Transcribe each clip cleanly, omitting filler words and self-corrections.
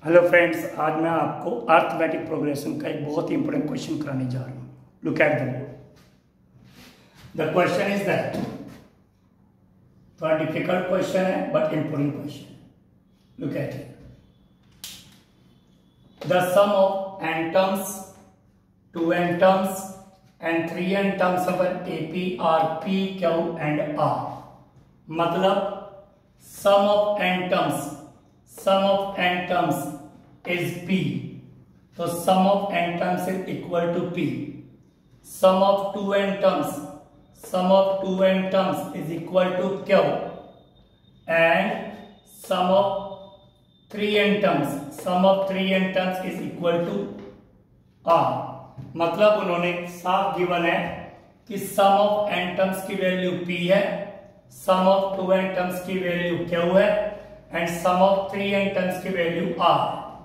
Hello friends, आज मैं आपको अर्थमेटिक प्रोग्रेशन का एक बहुत ही इंपॉर्टेंट क्वेश्चन कराने जा रहा हूँ। Look at the board. The question is that, थोड़ा डिफिकल्ट क्वेश्चन है but important question. Look at it. The sum of n terms, 2n terms and 3n terms of an AP are P, Q and R। मतलब sum of n terms is P, तो sum of n terms is equal to P। sum of 2n terms is equal to Q, and sum of 3n terms is equal to R। मतलब उन्होंने साफ given है कि sum of n terms की value P है, sum of 2n terms की value Q है, and sum of 3n terms की वैल्यू R।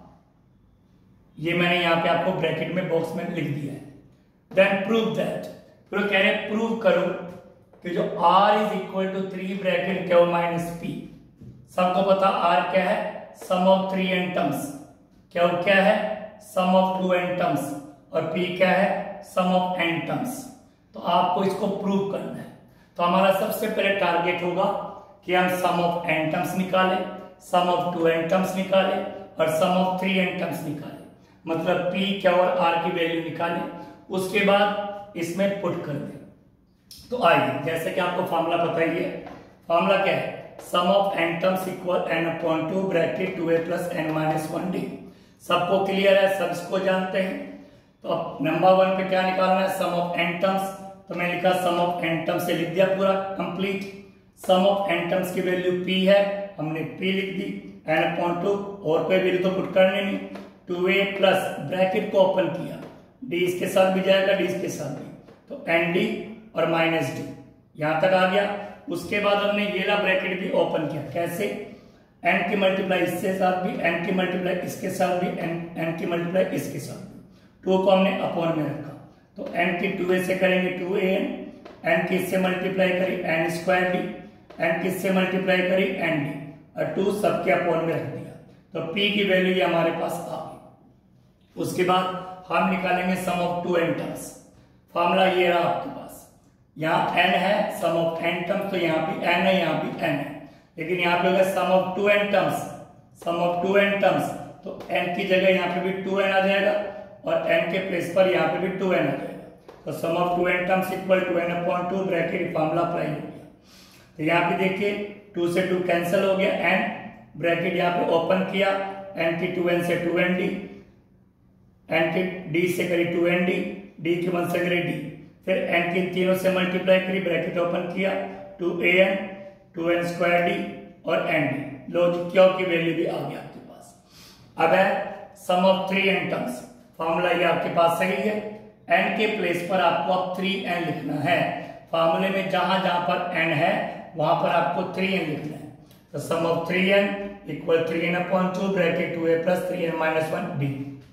ये मैंने यहां पे आपको ब्रैकेट में बॉक्स में लिख दिया है। देन प्रूव दैट, फिर कह रहे प्रूव करो कि जो R is equal to 3 bracket Q minus P। सबको पता R क्या है, sum of 3n terms, Q क्या है, सम ऑफ 2n टर्म्स, और P क्या है, सम ऑफ n टर्म्स। तो आपको इसको प्रूव करना है। तो हमारा सबसे पहले टारगेट होगा कि हम सम ऑफ n टर्म्स निकालें, सम ऑफ 2n टर्म्स निकालें और सम ऑफ 3n टर्म्स निकालें। मतलब P, Q और R की वैल्यू निकालें, उसके बाद इसमें पुट कर दें। तो आइए, जैसे कि आपको फॉर्मूला पता ही है। फॉर्मूला क्या है, sum of n terms equal n/2 bracket 2a plus n minus 1d। सबको क्लियर है, सब इसको जानते हैं। तो अब नंबर 1 पे क्या निकालना है, सम ऑफ n टर्म्स। तो मैं लिखा सम ऑफ n टर्म्स से लिख दिया पूरा complete. Sum of n terms की वैल्यू P है, हमने P लिख दी, n/2 और कोई वैल्यू तो पुट करनी नहीं। 2a प्लस ब्रैकेट को ओपन किया, d इसके साथ भी जाएगा, d इसके साथ भी, तो nd और माइनस d यहां तक आ गया। उसके बाद हमने ये ला ब्रैकेट भी ओपन किया। कैसे, n की मल्टीप्लाई इसके साथ भी, n की मल्टीप्लाई इसके साथ भी, n की मल्टीप्लाई इसके साथ भी। 2 को हमने अपॉन में रखा, तो n की 2a से करेंगे 2an, n की इससे मल्टीप्लाई करी n स्क्वायर डी, n किससे मल्टीप्लाई करी n डी, और 2 सबके अपॉन में रख दिया। तो P की वैल्यू ये हमारे पास आ गई। उसके बाद हम निकालेंगे सम ऑफ 2n टर्म्स। फॉर्मूला ये रहा आपके पास, यहाँ n है, सम ऑफ n टर्म्स, तो यहाँ भी n है, यहाँ भी n है, लेकिन यहाँ पे होगा सम ऑफ 2n टर्म्स, तो n की जगह यहाँ पे भी 2n आ जाएगा और n के प्लेस पर यहाँ पे भी 2n आ जाएगा। तो sum of 2n terms equal to n/2 bracket formula apply हो गया। तो यहाँ पे देखिए 2 से 2 कैंसिल हो गया, n ब्रैकेट यहाँ पे ओपन किया, n की 2n से 2nd, n की d से करी 2nd, d की 1 से करी d, फिर n की तीनों से मल्टीप्लाई करी, ब्रैकेट ओपन किया, 2an, 2n स्क्वायर d और nd। लो Q की वैल्यू भी आ गई आपके पास। अब है sum of 3n terms. Formula ये आपके पास सही है, n के प्लेस पर आपको अब 3n लिखना है। फॉर्मूले में जहां जहां पर n है वहां पर आपको 3n लिखना है। तो sum of 3n equal 3n/2 bracket 2a plus 3n minus 1d।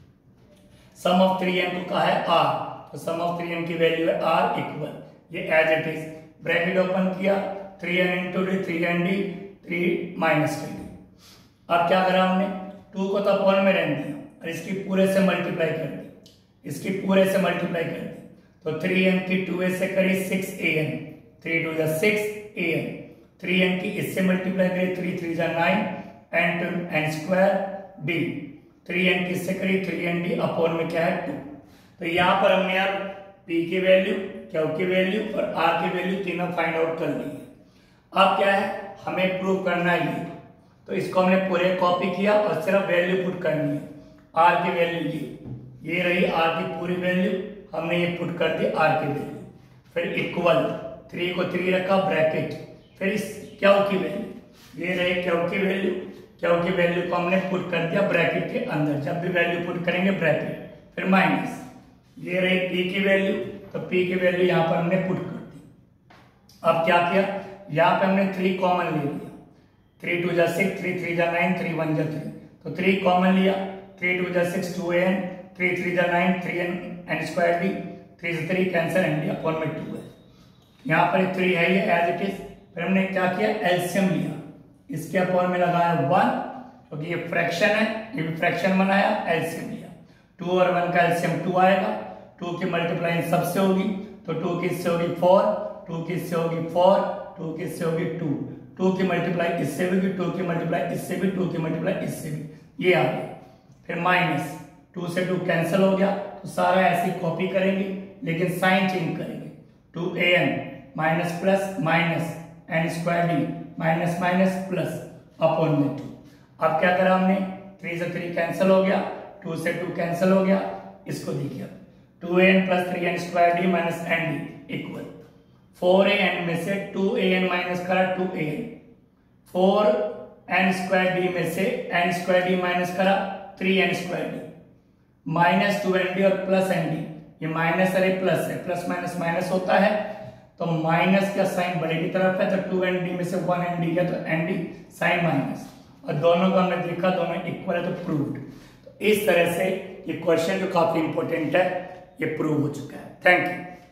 Sum of 3n को कहा है r, तो सम ऑफ 3n की वैल्यू है r इक्वल, ये as it is, bracket open किया, 3n into D, 3nd, 3 minus 3d। अब क्या करा हमने, 2 को तो अपॉन में रहने दिया और इसकी पूरे से मल्टीप्लाई कर दी, इसकी पूरे से मल्टीप्लाई कर दी। तो 3n की 2a से करी 6an, 3 2 6an, 3n की इससे मल्टीप्लाई करी 3 3 9, n to n square d, 3n की इससे करी 3nd अपॉन में क्या है 2। तो यहाँ पर हमने अब p की वैल्यू, q की वैल्यू और r की वैल्यू तीनों फाइंड आउट कर ली है। अब क्या है, हमें प्रूव करना है ये, तो इसको हमने पूरे कॉपी किया और सिर्फ वैल्यू पुट करनी है। r की वैल्यू ये रही, r की पूरी वैल्यू हमने ये पुट कर दी r की वैल्यू, फिर इक्वल 3 को 3 रखा ब्रैकेट, फिर इस Q की वैल्यू ये रही, Q की वैल्यू को हमने पुट कर दिया ब्रैकेट के अंदर। जब भी वैल्यू पुट करेंगे ब्रैकेट, फिर माइनस, ये रही P की वैल्यू, तो P की वैल्यू यहाँ पर हमने पुट कर दी। अब क्या किया, यहाँ पे हमने 3 कॉमन ले लिया, 3 2 6, 3 3 9, 3 1 3, तो 3 कॉमन लिया, 3 2 6 2an, 3 3 9, 3n स्क्वायर डी, 3 से 3 कैंसिल, n अपॉन में 2 है। यहाँ पर 3 है ये एज इट इज। फिर हमने क्या किया, एलसीएम लिया, इसके अपॉन में लगाया 1 क्योंकि ये फ्रैक्शन है, ये भी फ्रैक्शन बनाया, एलसीएम लिया। 2 और 1 का एलसीएम 2 आएगा, 2 की मल्टीप्लाई इन सबसे होगी, तो 2 की इससे होगी 4, 2 की इससे होगी 4, 2 की इससे होगी 2, 2 की मल्टीप्लाई इससे भी, 2 की मल्टीप्लाई इससे भी, 2 की मल्टीप्लाई इससे भी, ये आ गया। फिर माइनस 2 से 2 कैंसिल हो गया, तो सारा ऐसे कॉपी करेंगे लेकिन साइन चेंज करेंगे। 2an minus plus minus n square d minus minus plus upon में 2। अब क्या करा हमने, 3 से 3 कैंसिल हो गया, 2 से 2 कैंसिल हो गया, इसको देखिए 2an plus 3n square d minus n d equal 4an में से 2an माइनस करा 2an, 4n स्क्वायर डी में से n स्क्वायर डी माइनस करा 3n square d minus 2nd और प्लस nd, ये माइनस अरे प्लस है, प्लस माइनस माइनस होता है, तो माइनस का साइन बड़े की तरफ है, तो 2nd में से 1nd गया तो nd साइन माइनस, और दोनों को हमने देखा दोनों इक्वल है तो प्रूव्ड। तो इस तरह से ये क्वेश्चन जो काफी इंपॉर्टेंट है ये प्रूव हो चुका है। Thank you.